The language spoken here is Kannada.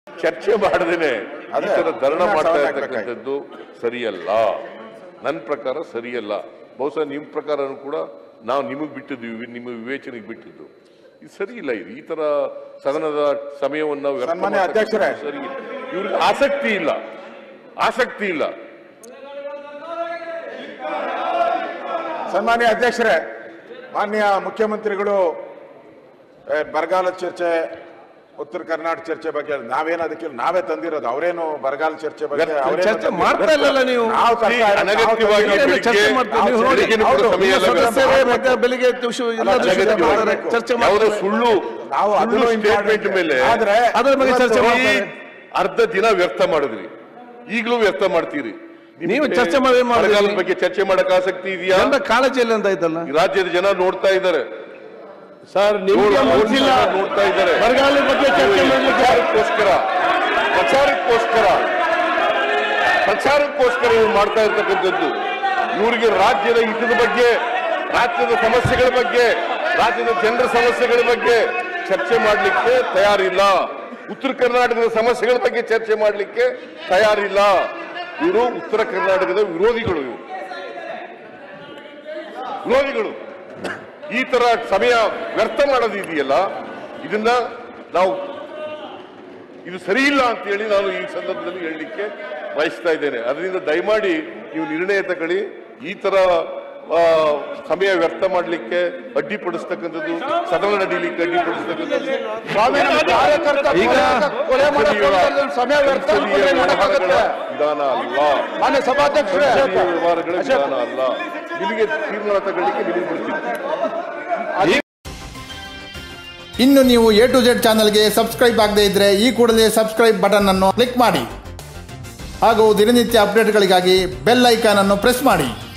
ಚರ್ಚೆ ಮಾಡದೇನೆ ಈ ತರ ಧರಣ ಮಾಡ್ತಾ ಇರ್ತಕ್ಕಂಥದ್ದು ಸರಿಯಲ್ಲ, ನನ್ನ ಪ್ರಕಾರ ಸರಿಯಲ್ಲ. ಬಹುಶಃ ನಿಮ್ಮ ಪ್ರಕಾರನೂ ಕೂಡ ನಾವು ನಿಮಗೆ ಬಿಟ್ಟಿದ್ವಿ, ನಿಮ್ಮ ವಿವೇಚನೆಗೆ ಬಿಟ್ಟಿದ್ದು. ಇದು ಸರಿ ಇಲ್ಲ. ಇದು ಈ ತರ ಸದನದ ಸಮಯವನ್ನು ಸರಿ ಇಲ್ಲ. ಇವ್ರಿಗೆ ಆಸಕ್ತಿ ಇಲ್ಲ. ಸನ್ಮಾನ್ಯ ಅಧ್ಯಕ್ಷರೇ, ಮಾನ್ಯ ಮುಖ್ಯಮಂತ್ರಿಗಳು ಬರಗಾಲ ಚರ್ಚೆ, ಉತ್ತರ ಕರ್ನಾಟಕ ಚರ್ಚೆ ಬಗ್ಗೆ ನಾವೇನದಕ್ಕೆ ನಾವೇ ತಂದಿರೋದು, ಅವರೇನು ಬರಗಾಲ ಚರ್ಚೆ ಬಗ್ಗೆ ಚರ್ಚೆ ಮಾಡ್ತಾ ಇಲ್ಲ. ನೀವು ಬೆಳಿಗ್ಗೆ ಸುಳ್ಳು ಸ್ಟೇಟ್ಮೆಂಟ್ ಮೇಲೆ ಅದರ ಬಗ್ಗೆ ಚರ್ಚೆ ಅರ್ಧ ದಿನ ವ್ಯರ್ಥ ಮಾಡಿದ್ರಿ, ಈಗಲೂ ವ್ಯರ್ಥ ಮಾಡ್ತೀರಿ. ನೀವು ಚರ್ಚೆ ಬರಗಾಲದ ಬಗ್ಗೆ ಚರ್ಚೆ ಮಾಡಕ್ ಆಸಕ್ತಿ ಇದೆಯಾ? ಕಾಳಜಿಯಲ್ಲಿ ಅಂತ ಆಯ್ತಲ್ಲ, ರಾಜ್ಯದ ಜನ ನೋಡ್ತಾ ಇದ್ದಾರೆ ಸರ್, ನೋಡ್ತಾ ಇದ್ದಾರೆ. ಬರಗಾಲದ ಬಗ್ಗೆ ಚರ್ಚೆ ಪ್ರಚಾರಕ್ಕೋಸ್ಕರ ಇವ್ರು ಮಾಡ್ತಾ ಇರ್ತಕ್ಕಂಥದ್ದು. ಇವರಿಗೆ ರಾಜ್ಯದ ಹಿತದ ಬಗ್ಗೆ, ರಾಜ್ಯದ ಸಮಸ್ಯೆಗಳ ಬಗ್ಗೆ, ರಾಜ್ಯದ ಜನರ ಸಮಸ್ಯೆಗಳ ಬಗ್ಗೆ ಚರ್ಚೆ ಮಾಡಲಿಕ್ಕೆ ತಯಾರಿಲ್ಲ. ಉತ್ತರ ಕರ್ನಾಟಕದ ಸಮಸ್ಯೆಗಳ ಬಗ್ಗೆ ಚರ್ಚೆ ಮಾಡಲಿಕ್ಕೆ ತಯಾರಿಲ್ಲ. ಇವರು ಉತ್ತರ ಕರ್ನಾಟಕದ ವಿರೋಧಿಗಳು. ಈ ತರ ಸಮಯ ವ್ಯರ್ಥ ಮಾಡೋದಿದೆಯಲ್ಲ, ಇದನ್ನ ನಾವು ಇದು ಸರಿ ಇಲ್ಲ ಅಂತ ಹೇಳಿ ನಾನು ಈ ಸಂದರ್ಭದಲ್ಲಿ ಹೇಳಲಿಕ್ಕೆ ಬಯಸ್ತಾ ಇದ್ದೇನೆ. ಅದರಿಂದ ದಯಮಾಡಿ ನೀವು ನಿರ್ಣಯ ತಗೊಳ್ಳಿ. ಈ ತರ ಸಮಯ ವ್ಯರ್ಥ ಮಾಡಲಿಕ್ಕೆ ಅಡ್ಡಿಪಡಿಸ್ತಕ್ಕಂಥದ್ದು, ಸದನ ನಡೀಲಿಕ್ಕೆ ಅಡ್ಡಿಪಡಿಸ್ತಕ್ಕಂಥದ್ದು ವಿಧಾನ ಅಲ್ಲ, ವ್ಯವಹಾರಗಳ ವಿಧಾನ ಅಲ್ಲ. ನಿಮಗೆ ತೀರ್ಮಾನ ತಗೊಳ್ಳಿಕ್ಕೆ ನಿಮಗೆ ಬಿಡ್ತೀನಿ. ಇನ್ನು ನೀವು A to Z ಚಾನಲ್ಗೆ ಸಬ್ಸ್ಕ್ರೈಬ್ ಆಗದೇ ಇದ್ದರೆ ಈ ಕೂಡಲೇ ಸಬ್ಸ್ಕ್ರೈಬ್ ಬಟನ್ ಅನ್ನು ಕ್ಲಿಕ್ ಮಾಡಿ ಹಾಗೂ ದಿನನಿತ್ಯ ಅಪ್ಡೇಟ್ಗಳಿಗಾಗಿ ಬೆಲ್ ಐಕಾನ್ ಅನ್ನು ಪ್ರೆಸ್ ಮಾಡಿ.